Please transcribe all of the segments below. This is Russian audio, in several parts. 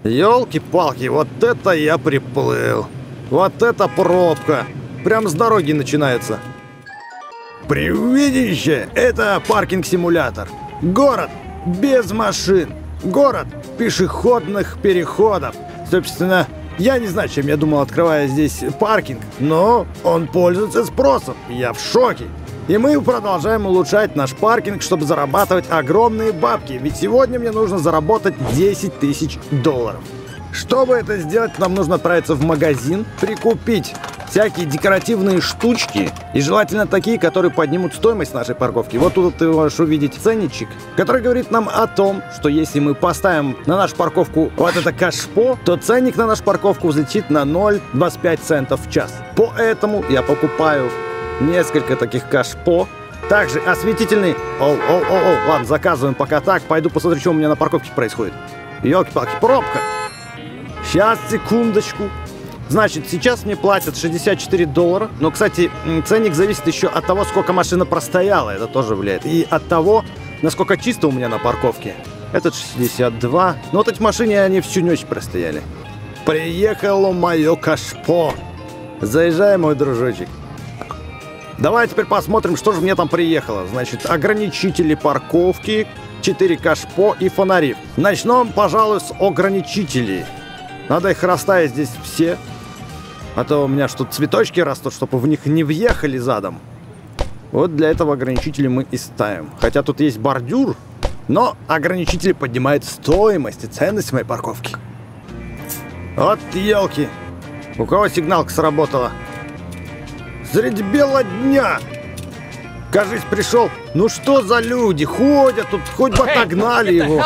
Ёлки-палки, вот это я приплыл. Вот это пробка. Прям с дороги начинается. Привидище! Это паркинг-симулятор. Город без машин. Город пешеходных переходов. Собственно, я не знаю, чем я думал, открывая здесь паркинг, но он пользуется спросом. Я в шоке. И мы продолжаем улучшать наш паркинг, чтобы зарабатывать огромные бабки. Ведь сегодня мне нужно заработать 10 тысяч долларов. Чтобы это сделать, нам нужно отправиться в магазин, прикупить всякие декоративные штучки. И желательно такие, которые поднимут стоимость нашей парковки. Вот тут ты можешь увидеть ценничек, который говорит нам о том, что если мы поставим на нашу парковку вот это кашпо, то ценник на нашу парковку взлетит на 0,25 центов в час. Поэтому я покупаю несколько таких кашпо. Также осветительный... Ладно, заказываем пока так. Пойду посмотрю, что у меня на парковке происходит. Ёлки-палки, пробка. Сейчас, секундочку. Значит, сейчас мне платят $64. Но, кстати, ценник зависит еще от того, сколько машина простояла. Это тоже влияет. И от того, насколько чисто у меня на парковке. Этот 62. Но вот эти машины, они всю ночь простояли. Приехало мое кашпо. Заезжай, мой дружочек. Давай теперь посмотрим, что же мне там приехало. Значит, ограничители парковки, 4 кашпо и фонари. Начнем, пожалуй, с ограничителей. Надо их расставить здесь все. А то у меня что-то цветочки растут, чтобы в них не въехали задом. Вот для этого ограничители мы и ставим. Хотя тут есть бордюр, но ограничители поднимают стоимость и ценность моей парковки. Вот елки. У кого сигналка сработала? Среди бела дня! Кажись, пришел. Ну что за люди? Ходят тут, хоть бы отогнали его.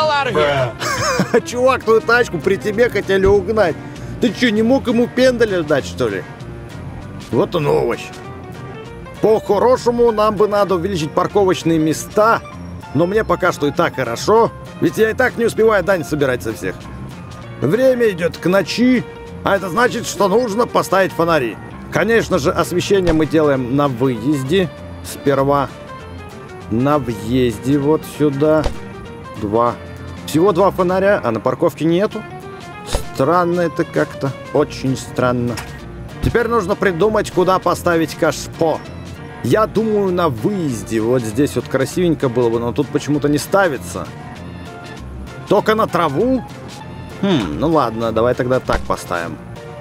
Чувак, твою тачку при тебе хотели угнать. Ты что, не мог ему пендаля дать, что ли? Вот он овощ. По-хорошему, нам бы надо увеличить парковочные места. Но мне пока что и так хорошо. Ведь я и так не успеваю дань собирать со всех. Время идет к ночи. А это значит, что нужно поставить фонари. Конечно же, освещение мы делаем на выезде. Сперва на въезде вот сюда. Всего 2 фонаря, а на парковке нету. Странно это как-то. Очень странно. Теперь нужно придумать, куда поставить кашпо. Я думаю, на выезде. Вот здесь вот красивенько было бы, но тут почему-то не ставится. Только на траву? Ну ладно, давай тогда так поставим.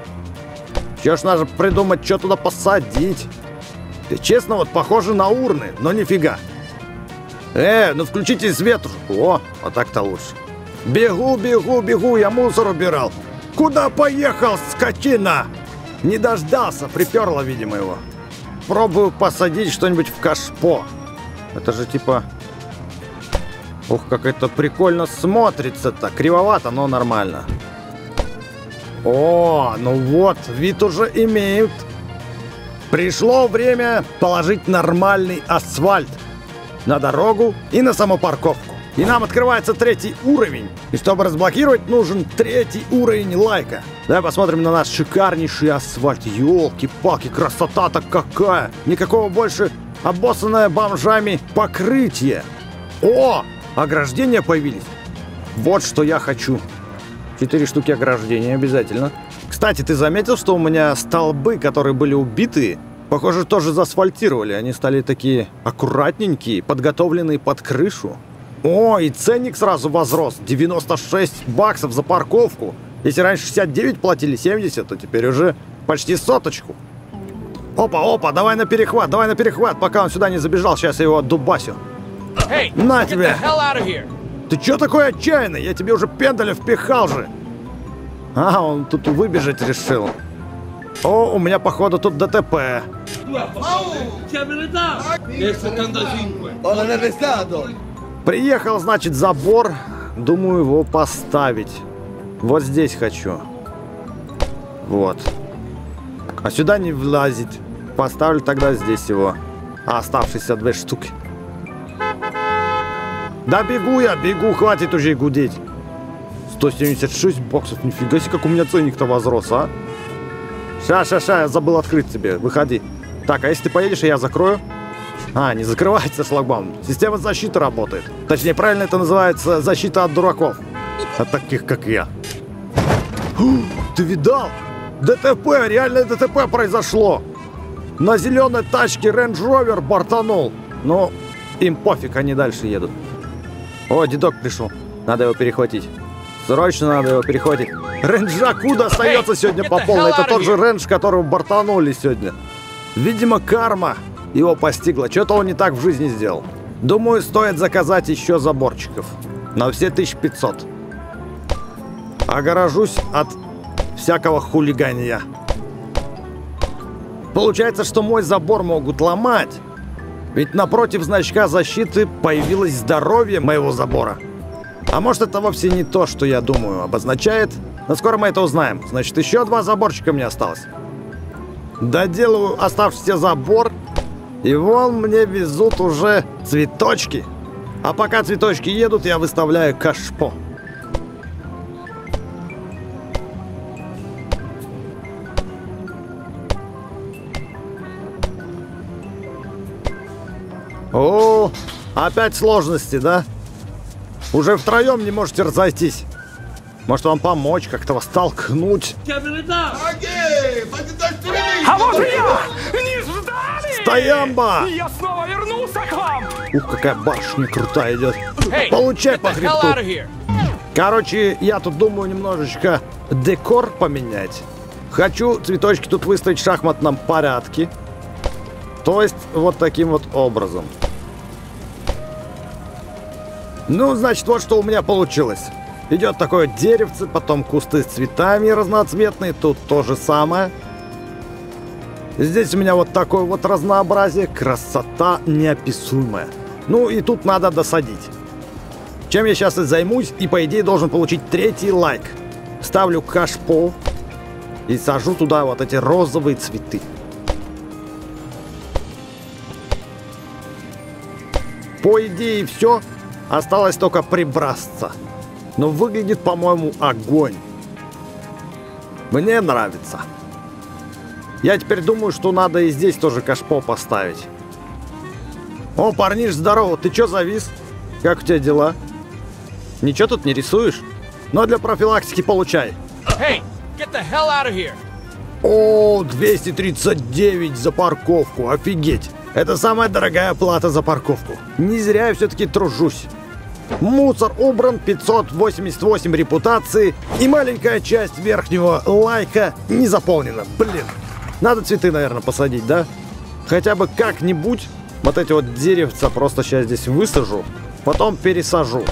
Еще ж надо придумать, что туда посадить. Ты честно, вот похоже на урны, но нифига. Ну включите свет уже. О, вот так-то лучше. Бегу, я мусор убирал. Куда поехал, скотина? Не дождался, приперло, видимо, его. Пробую посадить что-нибудь в кашпо. Это же типа... Ух, как это прикольно смотрится-то. Кривовато, но нормально. О, ну вот, вид уже имеют. Пришло время положить нормальный асфальт на дорогу и на саму парковку. И нам открывается 3-й уровень. И чтобы разблокировать, нужен 3-й уровень лайка. Давай посмотрим на наш шикарнейший асфальт. Ёлки-палки, красота-то какая. Никакого больше обоссанное бомжами покрытие. О, ограждения появились. Вот что я хочу. 4 штуки ограждения обязательно. Кстати, ты заметил, что у меня столбы, которые были убиты, похоже, тоже заасфальтировали. Они стали такие аккуратненькие, подготовленные под крышу. О, и ценник сразу возрос. $96 за парковку. Если раньше 69 платили, 70, то теперь уже почти 100. Опа, давай на перехват, пока он сюда не забежал. Сейчас я его отдубасю. На тебе! Ты чё такой отчаянный? Я тебе уже пендаля впихал же. А, он тут выбежать решил. О, у меня, походу, тут ДТП. Приехал, значит, забор. Думаю, его поставить. Вот здесь хочу. Вот. А сюда не влазит. Поставлю тогда здесь его. А оставшиеся 2 штуки. Да бегу, хватит уже гудеть. $176, нифига себе, как у меня ценник-то возрос, а? Ща, я забыл открыть тебе, выходи. Так, а если ты поедешь, я закрою? А, не закрывается шлагбаум. Система защиты работает. Точнее, правильно это называется защита от дураков. От таких, как я. Ты видал? ДТП, реальное ДТП произошло. На зеленой тачке Range Rover бортанул. Но им пофиг, они дальше едут. О, дедок пришел. Надо его перехватить. Срочно надо его перехватить. Рэнджаку достается сегодня по полной. Это тот же Рэндж, которого бортанули сегодня. Видимо, карма его постигла. Что-то он не так в жизни сделал. Думаю, стоит заказать еще заборчиков. На все 1500. Огорожусь от всякого хулигания. Получается, что мой забор могут ломать. Ведь напротив значка защиты появилось здоровье моего забора. А может, это вовсе не то, что я думаю, обозначает. Но скоро мы это узнаем. Значит, еще 2 заборчика мне осталось. Доделаю оставшийся забор. И вон мне везут уже цветочки. А пока цветочки едут, я выставляю кашпо. О, опять сложности, да? Уже втроем не можете разойтись. Может, вам помочь, как-то вас толкнуть? А вот и я! Не ждали! Стоямба! Я снова вернулся к вам! Ух, какая башня крутая идет. Получай по хребту. Короче, я тут думаю немножечко декор поменять. Хочу цветочки тут выставить в шахматном порядке. То есть вот таким вот образом. Ну, значит, вот что у меня получилось. Идет такое деревце, потом кусты с цветами разноцветные. Тут то же самое. Здесь у меня вот такое вот разнообразие. Красота неописуемая. Ну и тут надо досадить. Чем я сейчас и займусь. И по идее должен получить 3-й лайк. Ставлю кашпо. И сажу туда вот эти розовые цветы. По идее все. Осталось только прибраться. Но выглядит, по-моему, огонь. Мне нравится. Я теперь думаю, что надо и здесь тоже кашпо поставить. О, парниш, здорово. Ты чё завис? Как у тебя дела? Ничего тут не рисуешь? Но для профилактики получай. Hey, get the hell out of here! О, 239 за парковку. Офигеть. Это самая дорогая плата за парковку. Не зря я все-таки тружусь. Мусор убран, 588 репутации. И маленькая часть верхнего лайка не заполнена. Блин. Надо цветы, наверное, посадить, да? Хотя бы как-нибудь. Вот эти вот деревца просто сейчас здесь высажу. Потом пересажу.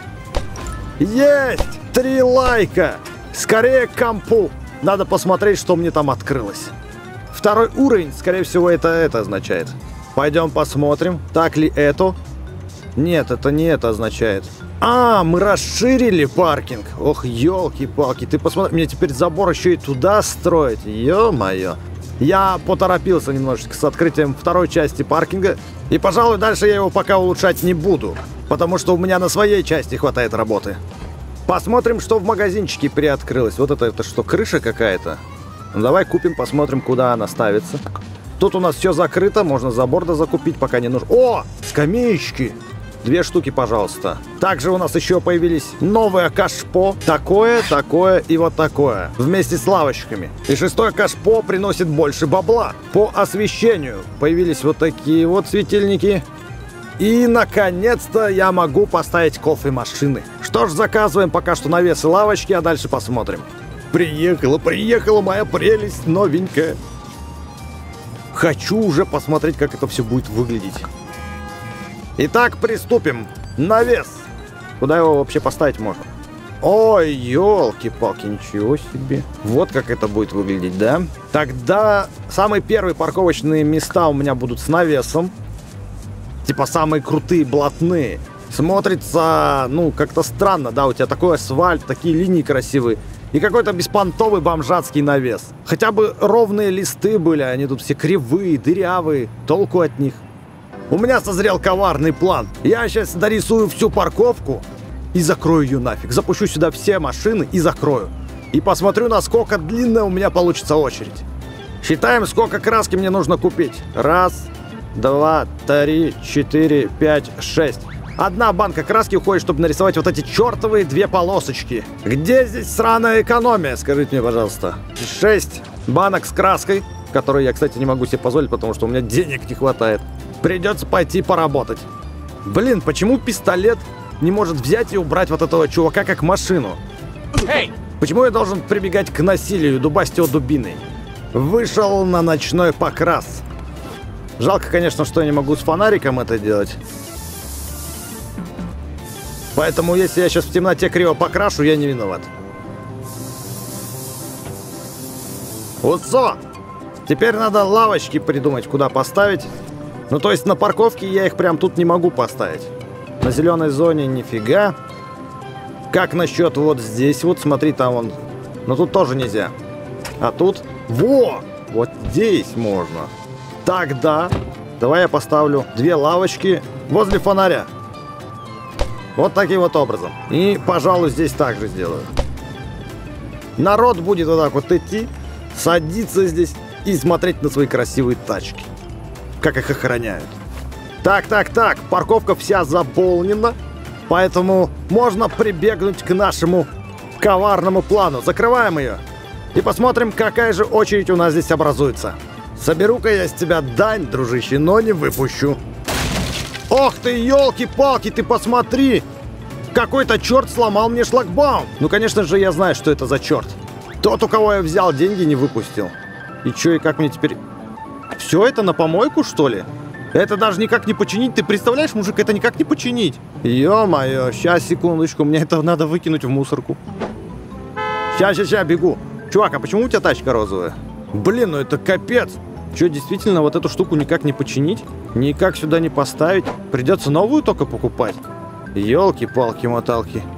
Есть! 3 лайка! Скорее к компу. Надо посмотреть, что мне там открылось. 2-й уровень, скорее всего, это означает. Пойдем посмотрим, так ли это. Нет, это не это означает. А, мы расширили паркинг. Ох, елки-палки. Ты посмотри, мне теперь забор еще и туда строить. Ё-моё. Я поторопился немножечко с открытием 2-й части паркинга. И, пожалуй, дальше я его пока улучшать не буду. Потому что у меня на своей части хватает работы. Посмотрим, что в магазинчике приоткрылось. Вот это что, крыша какая-то? Ну, давай купим, посмотрим, куда она ставится. Тут у нас все закрыто, можно забор закупить, пока не нужно. О, скамеечки! 2 штуки, пожалуйста. Также у нас еще появились новые кашпо. Такое, такое и вот такое. Вместе с лавочками. И 6-й кашпо приносит больше бабла. По освещению появились вот такие вот светильники. И, наконец-то, я могу поставить кофемашины. Что ж, заказываем пока что навес и лавочки, а дальше посмотрим. Приехала моя прелесть новенькая. Хочу уже посмотреть, как это все будет выглядеть. Итак, приступим. Навес. Куда его вообще поставить можно? Ой, елки-палки, ничего себе. Вот как это будет выглядеть, да? Тогда самые первые парковочные места у меня будут с навесом. Типа самые крутые, блатные. Смотрится, ну, как-то странно, да? У тебя такой асфальт, такие линии красивые. И какой-то беспонтовый бомжатский навес. Хотя бы ровные листы были, они тут все кривые, дырявые. Толку от них. У меня созрел коварный план. Я сейчас дорисую всю парковку и закрою ее нафиг. Запущу сюда все машины и закрою. И посмотрю, насколько длинная у меня получится очередь. Считаем, сколько краски мне нужно купить. 1, 2, 3, 4, 5, 6. одна банка краски уходит, чтобы нарисовать вот эти чертовые 2 полосочки. Где здесь сраная экономия, скажите мне, пожалуйста. 6 банок с краской, которые я, кстати, не могу себе позволить, потому что у меня денег не хватает. Придется пойти поработать. Блин, почему пистолет не может взять и убрать вот этого чувака как машину? Hey! Почему я должен прибегать к насилию, дубасть его дубиной? Вышел на ночной покрас. Жалко, конечно, что я не могу с фонариком это делать. Поэтому, если я сейчас в темноте криво покрашу, я не виноват. Усо! Теперь надо лавочки придумать, куда поставить. Ну, то есть на парковке я их прям тут не могу поставить. На зеленой зоне нифига. Как насчет вот здесь? Вот смотри, там вон. Но тут тоже нельзя. А тут... Во! Вот здесь можно. Тогда давай я поставлю 2 лавочки возле фонаря. Вот таким вот образом. И, пожалуй, здесь также сделаю. Народ будет вот так вот идти, садиться здесь и смотреть на свои красивые тачки. Как их охраняют. Так, парковка вся заполнена. Поэтому можно прибегнуть к нашему коварному плану. Закрываем ее. И посмотрим, какая же очередь у нас здесь образуется. Соберу-ка я с тебя дань, дружище, но не выпущу. Ох ты, елки-палки, ты посмотри! Какой-то черт сломал мне шлагбаум. Ну, конечно же, я знаю, что это за черт. Тот, у кого я взял деньги, не выпустил. И что, и как мне теперь... Все это на помойку, что ли? Это даже никак не починить. Ты представляешь, мужик, это никак не починить. Ё-моё, сейчас, секундочку, мне это надо выкинуть в мусорку. Сейчас, бегу. Чувак, а почему у тебя тачка розовая? Блин, ну это капец. Что, действительно, вот эту штуку никак не починить? Никак сюда не поставить? Придется новую только покупать? Ёлки-палки-моталки.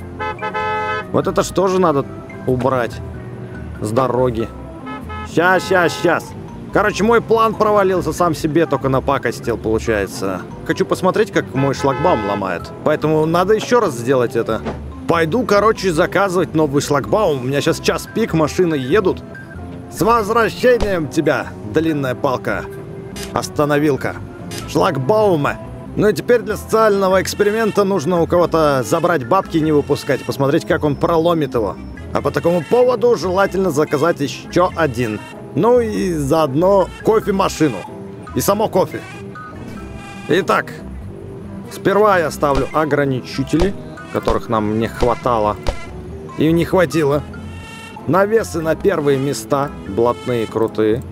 Вот это что же надо убрать с дороги? Сейчас. Короче, мой план провалился, сам себе только напакостил, получается. Хочу посмотреть, как мой шлагбаум ломает. Поэтому надо еще раз сделать это. Пойду, короче, заказывать новый шлагбаум. У меня сейчас час пик, машины едут. С возвращением тебя, длинная палка. Остановилка. Шлагбаума. Ну и теперь для социального эксперимента нужно у кого-то забрать бабки и не выпускать. Посмотреть, как он проломит его. А по такому поводу желательно заказать еще один. Ну и заодно кофемашину. И само кофе. Итак, сперва я ставлю ограничители, которых нам не хватало. И не хватило. Навесы на первые места. Блатные, крутые.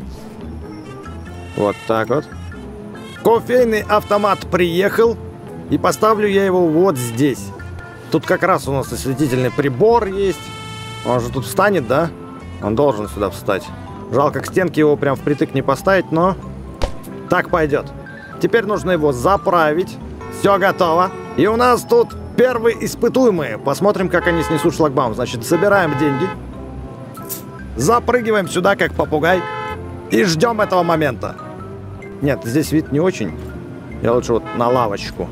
Вот так вот. Кофейный автомат приехал. И поставлю я его вот здесь. Тут как раз у нас осветительный прибор есть. Он же тут встанет, да? Он должен сюда встать. Жалко, к стенке его прям впритык не поставить, но так пойдет. Теперь нужно его заправить. Все готово. И у нас тут первые испытуемые. Посмотрим, как они снесут шлагбаум. Значит, собираем деньги. Запрыгиваем сюда, как попугай. И ждем этого момента. Нет, здесь вид не очень. Я лучше вот на лавочку.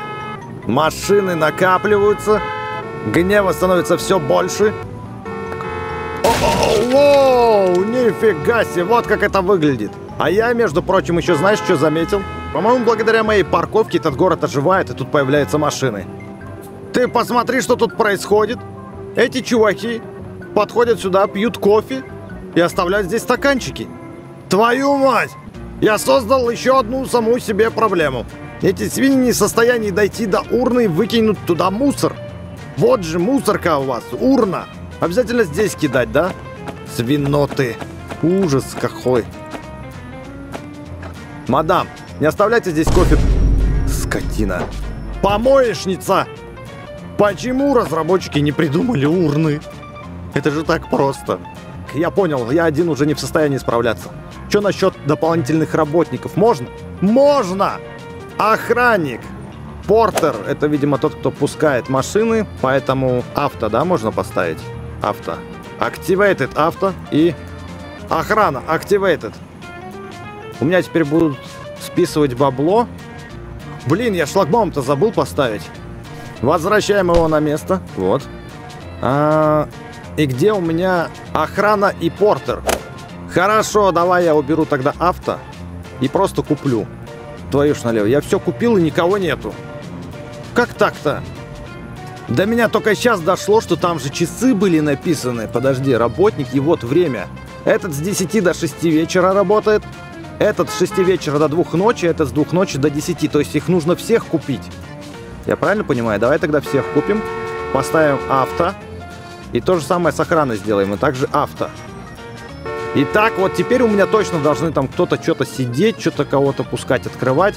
Машины накапливаются. Гнева становится все больше. Воу, нифига себе, вот как это выглядит. А я, между прочим, еще знаешь, что заметил? По-моему, благодаря моей парковке этот город оживает, и тут появляются машины. Ты посмотри, что тут происходит. Эти чуваки подходят сюда, пьют кофе и оставляют здесь стаканчики. Твою мать! Я создал еще одну саму себе проблему. Эти свиньи не в состоянии дойти до урны и выкинуть туда мусор. Вот же мусорка у вас, урна. Обязательно здесь кидать, да? Свиноты. Ужас какой. Мадам, не оставляйте здесь кофе. Скотина. Помоечница. Почему разработчики не придумали урны? Это же так просто. Я понял, я один уже не в состоянии справляться. Что насчет дополнительных работников? Можно? Можно! Охранник. Портер. Это, видимо, тот, кто пускает машины. Поэтому авто, да, можно поставить? Авто. Activated авто и охрана. Activated. У меня теперь будут списывать бабло. Блин, я шлагбаум-то забыл поставить. Возвращаем его на место. Вот. И где у меня охрана и портер? Хорошо, давай я уберу тогда авто и просто куплю. Твою ж налево. Я все купил и никого нету. Как так-то? До меня только сейчас дошло, что там же часы были написаны. Подожди, работник, и вот время. Этот с 10 до 6 вечера работает. Этот с 6 вечера до 2 ночи, этот с 2 ночи до 10. То есть их нужно всех купить. Я правильно понимаю? Давай тогда всех купим. Поставим авто. И то же самое с охраной сделаем. И также авто. Итак, вот теперь у меня точно должны там кто-то что-то сидеть, что-то кого-то пускать, открывать.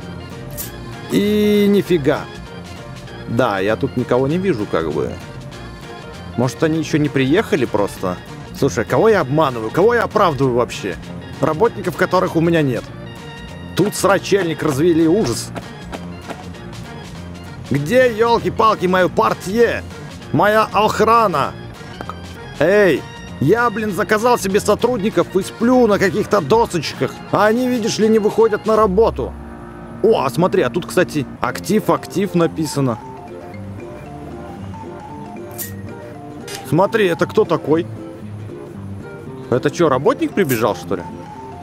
И нифига. Да, я тут никого не вижу, как бы. Может, они еще не приехали просто? Слушай, кого я обманываю? Кого я оправдываю вообще? Работников, которых у меня нет. Тут срачельник развели, ужас. Где, елки-палки, мое портье? Моя охрана? Эй, я, блин, заказал себе сотрудников и сплю на каких-то досочках. А они, видишь ли, не выходят на работу. О, а смотри, а тут, кстати, актив написано. Смотри, это кто такой? Это что, работник прибежал, что ли?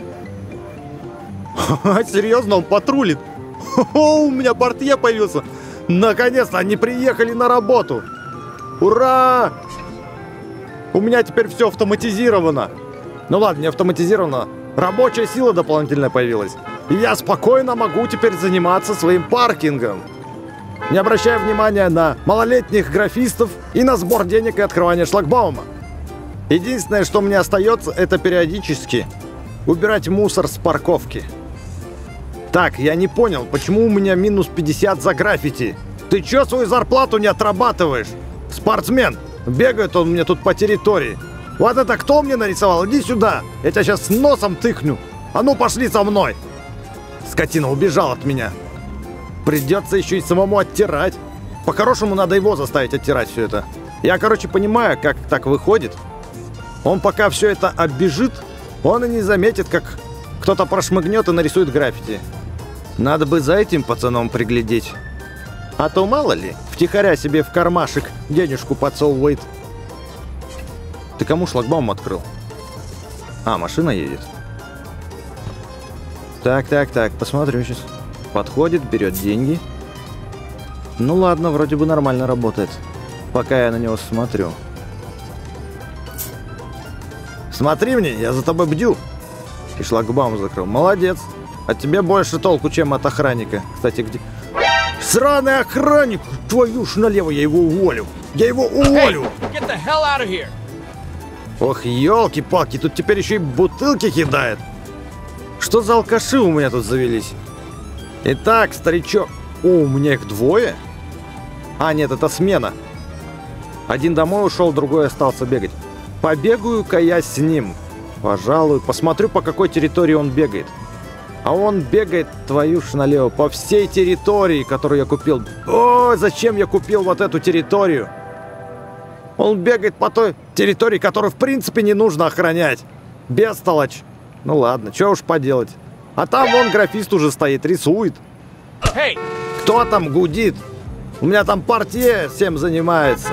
Серьезно, он патрулит. У меня портье появился. Наконец-то они приехали на работу. Ура! У меня теперь все автоматизировано. Ну ладно, не автоматизировано. Рабочая сила дополнительная появилась. И я спокойно могу теперь заниматься своим паркингом. Не обращая внимания на малолетних графистов и на сбор денег и открывание шлагбаума. Единственное, что мне остается, это периодически убирать мусор с парковки. Так, я не понял, почему у меня минус 50 за граффити? Ты чё свою зарплату не отрабатываешь? Спортсмен! Бегает он мне тут по территории. Вот это кто мне нарисовал? Иди сюда! Я тебя сейчас носом тыкну! А ну пошли со мной! Скотина убежал от меня. Придется еще и самому оттирать. По-хорошему надо его заставить оттирать все это. Я, короче, понимаю, как так выходит. Он пока все это оббежит, он и не заметит, как кто-то прошмыгнет и нарисует граффити. Надо бы за этим пацаном приглядеть. А то мало ли, втихаря себе в кармашек денежку подсовывает. Ты кому шлагбаум открыл? А, машина едет. Так, посмотрю сейчас. Подходит, берет деньги. Ну ладно, вроде бы нормально работает. Пока я на него смотрю. Смотри мне, я за тобой бдю. И шлагбаум закрыл. Молодец. От тебя больше толку, чем от охранника. Кстати, где... Сраный охранник! Твою ж налево, я его уволю. Я его уволю! Get the hell out of here. Ох, елки-палки, тут теперь еще и бутылки кидает. Что за алкаши у меня тут завелись? Итак, старичок... О, у меня их двое? А, нет, это смена. Один домой ушел, другой остался бегать. Побегаю-ка я с ним. Пожалуй, посмотрю, по какой территории он бегает. А он бегает, твою ж налево, по всей территории, которую я купил. О, зачем я купил вот эту территорию? Он бегает по той территории, которую в принципе не нужно охранять. Бестолочь. Ну ладно, что уж поделать. А там вон графист уже стоит, рисует. Hey. Кто там гудит? У меня там портье всем занимается.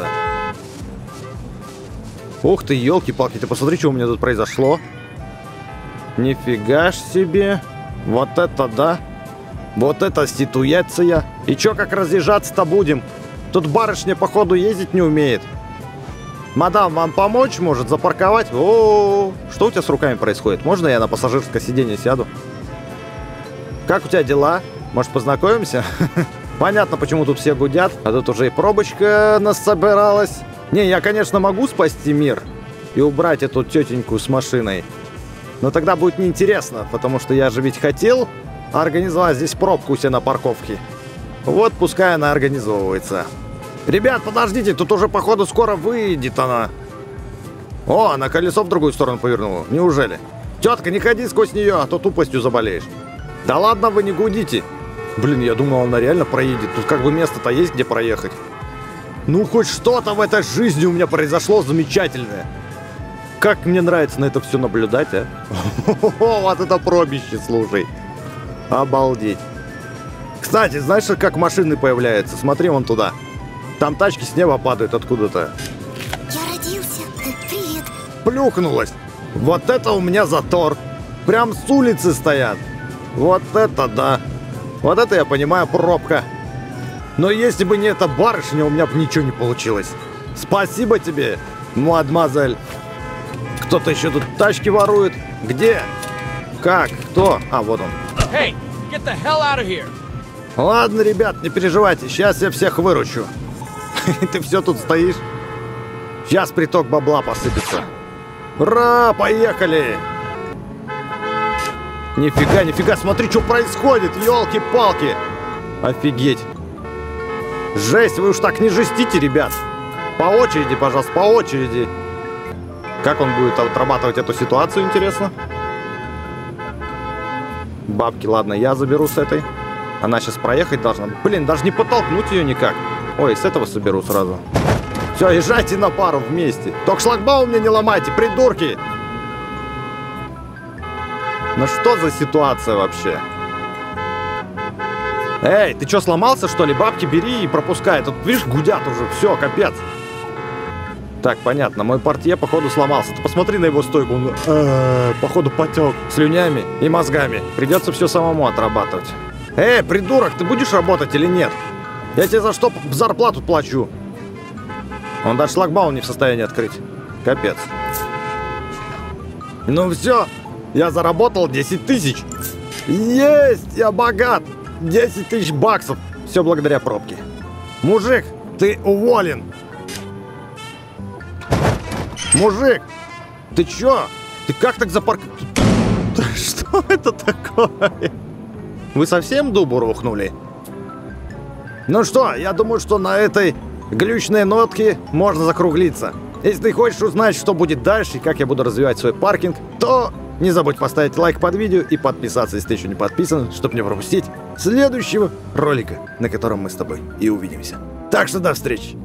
Ух ты, елки-палки, ты посмотри, что у меня тут произошло. Нифига ж себе. Вот это да. Вот это ситуация. И чё, как разъезжаться-то будем? Тут барышня, походу, ездить не умеет. Мадам, вам помочь может запарковать? О, что у тебя с руками происходит? Можно я на пассажирское сиденье сяду? Как у тебя дела? Может, познакомимся? Понятно, почему тут все гудят. А тут уже и пробочка нас собиралась. Не, я, конечно, могу спасти мир и убрать эту тетеньку с машиной. Но тогда будет неинтересно, потому что я же ведь хотел организовать здесь пробку у себя на парковке. Вот пускай она организовывается. Ребят, подождите, тут уже, походу, скоро выйдет она. О, она колесо в другую сторону повернула. Неужели? Тетка, не ходи сквозь нее, а то тупостью заболеешь. Да ладно, вы не гудите. Блин, я думал, она реально проедет. Тут как бы место-то есть, где проехать. Ну, хоть что-то в этой жизни у меня произошло замечательное. Как мне нравится на это все наблюдать, а? Вот это пробище, слушай. Обалдеть. Кстати, знаешь, как машины появляются? Смотри вон туда. Там тачки с неба падают откуда-то. Я родился. Привет. Плюхнулась. Вот это у меня затор. Прям с улицы стоят. Вот это да. Вот это я понимаю пробка. Но если бы не эта барышня, у меня бы ничего не получилось. Спасибо тебе, мадемуазель. Кто-то еще тут тачки ворует. Где? Как? Кто? А, вот он. Hey, get the hell out of here! Ладно, ребят, не переживайте, сейчас я всех выручу. Ты все тут стоишь? Сейчас приток бабла посыпется. Ура, поехали! Нифига, нифига, смотри, что происходит, елки-палки! Офигеть! Жесть, вы уж так не жестите, ребят! По очереди, пожалуйста, по очереди! Как он будет отрабатывать эту ситуацию, интересно? Бабки, ладно, я заберу с этой. Она сейчас проехать должна. Блин, даже не подтолкнуть ее никак. Ой, с этого соберу сразу. Все, езжайте на пару вместе. Только шлагбаум мне не ломайте, придурки! Ну что за ситуация вообще? Эй, ты что, сломался, что ли? Бабки бери и пропускай. Тут, видишь, гудят уже. Все, капец. Так, понятно. Мой портье, походу, сломался. Ты посмотри на его стойку. Он, походу, потек слюнями и мозгами. Придется все самому отрабатывать. Эй, придурок, ты будешь работать или нет? Я тебе за что зарплату плачу? Он даже шлагбаум не в состоянии открыть. Капец. Ну все, я заработал 10 тысяч. Есть, я богат. 10 тысяч баксов. Все благодаря пробке. Мужик, ты уволен. Мужик, ты чё? Ты как так запарковал? Что это такое? Вы совсем дубу рухнули? Ну что, я думаю, что на этой глючной нотке можно закруглиться. Если ты хочешь узнать, что будет дальше и как я буду развивать свой паркинг, то не забудь поставить лайк под видео и подписаться, если ты еще не подписан, чтобы не пропустить следующего ролика, на котором мы с тобой и увидимся. Так что до встречи!